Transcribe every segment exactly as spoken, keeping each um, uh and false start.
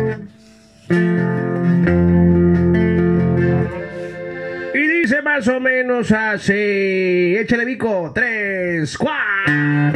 Y dice más o menos así. Échale, Vico. Tres, cuatro.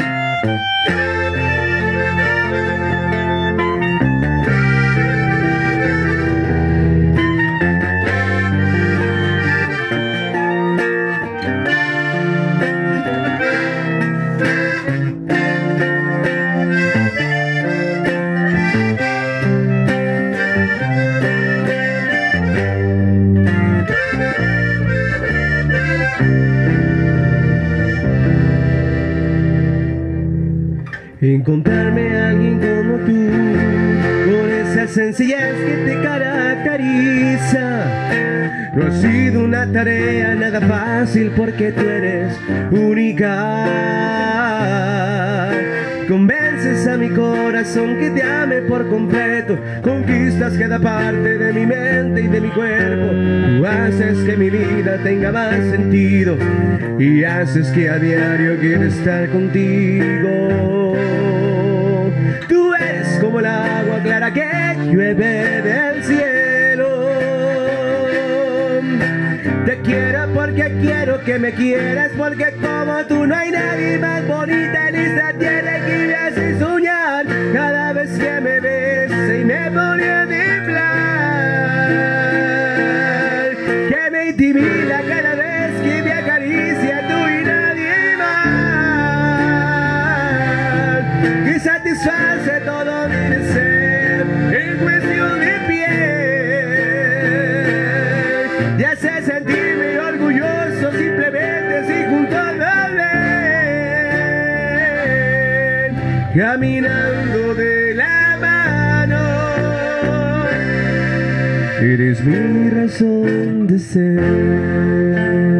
Encontrarme a alguien como tú, con esa sencillez que te caracteriza, no ha sido una tarea nada fácil porque tú eres única. Convences a mi corazón que te ame por completo, conquistas cada parte de mi mente y de mi cuerpo. Tú haces que mi vida tenga más sentido y haces que a diario quiera estar contigo. Tú eres como el agua clara que llueve del cielo. Te quiero porque quiero que me quieras, porque como tú no hay nadie más bonita en esta tierra que me hace soñar cada vez que me ves y me pone a temblar, que me intimida cada vez que me acaricia tú y nadie más, que satisface todo mi deseo en cuestión de piel, y hace sentirme orgulloso simplemente si junto a él, caminando de la mano. Eres mi razón de ser.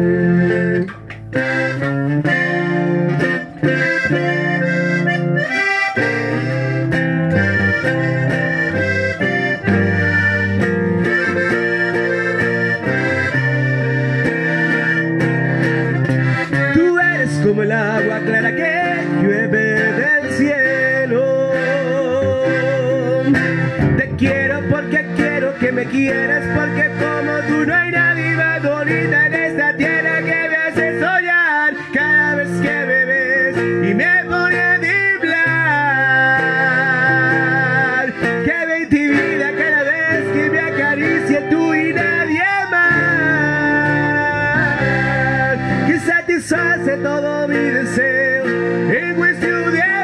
Como el agua clara que llueve del cielo. Te quiero porque quiero que me quieras, porque como tú no hay nadie más bonita en esta tierra que me hace soñar cada vez que me ves y me pone a temblar, que me intimida cada vez que me acaricia tú y nadie más, que satisface todo mi deseo en cuestión de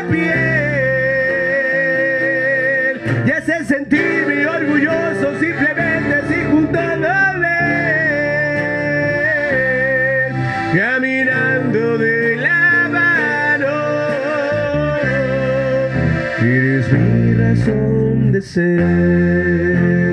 piel, y hace sentirme orgulloso simplemente si junto a él, caminando de la mano. Eres mi razón de ser.